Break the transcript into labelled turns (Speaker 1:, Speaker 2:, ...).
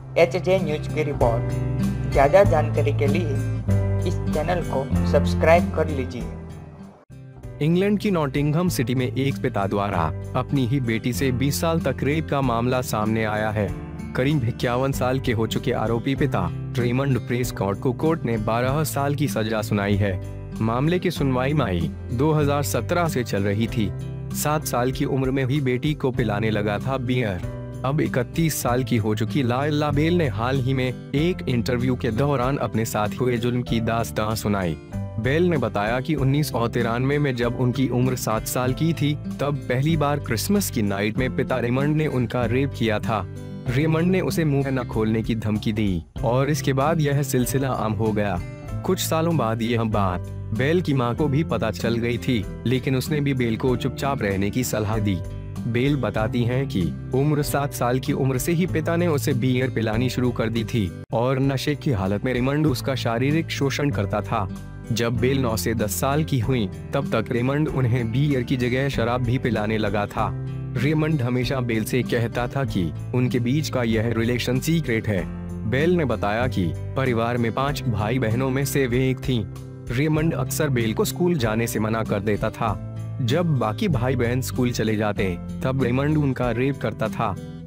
Speaker 1: HJ news की report. ज़्यादा जानकारी के लिए इस चैनल को सब्सक्राइब कर लीजिए।
Speaker 2: इंग्लैंड की नॉटिंघम सिटी में एक पिता द्वारा अपनी ही बेटी से 20 साल तक रेप का मामला सामने आया है। करीब 51 साल के हो चुके आरोपी पिता रेमंड प्रेस्कॉट को कोर्ट ने 12 साल की सजा सुनाई है। मामले की सुनवाई मई 2017 से चल रही थी। 7 साल की उम्र में ही बेटी को पिलाने लगा था बियर। अब 31 साल की हो चुकी लायला बेल ने हाल ही में एक इंटरव्यू के दौरान अपने साथ हुए जुल्म की दास्तां सुनाई। बेल ने बताया कि 1993 में जब उनकी उम्र 7 साल की थी, तब पहली बार क्रिसमस की नाइट में पिता रेमंड ने उनका रेप किया था। रेमंड ने उसे मुंह न खोलने की धमकी दी और इसके बाद यह सिलसिला आम हो गया। कुछ सालों बाद यह बात बेल की मां को भी पता चल गई थी, लेकिन उसने भी बेल को चुपचाप रहने की सलाह दी। बेल बताती हैं कि उम्र 7 साल की उम्र से ही पिता ने उसे बियर पिलानी शुरू कर दी थी और नशे की हालत में रेमंड उसका शारीरिक शोषण करता था। जब बेल 9 से 10 साल की हुई, तब तक रेमंड उन्हें बियर की जगह शराब भी पिलाने लगा था। रेमंड हमेशा बेल से कहता था कि उनके बीच का यह रिलेशन सीक्रेट है। बेल ने बताया कि परिवार में 5 भाई बहनों में से वे एक थीं। रेमंड अक्सर बेल को स्कूल जाने से मना कर देता था। जब बाकी भाई बहन स्कूल चले जाते, तब रेमंड उनका रेप करता था।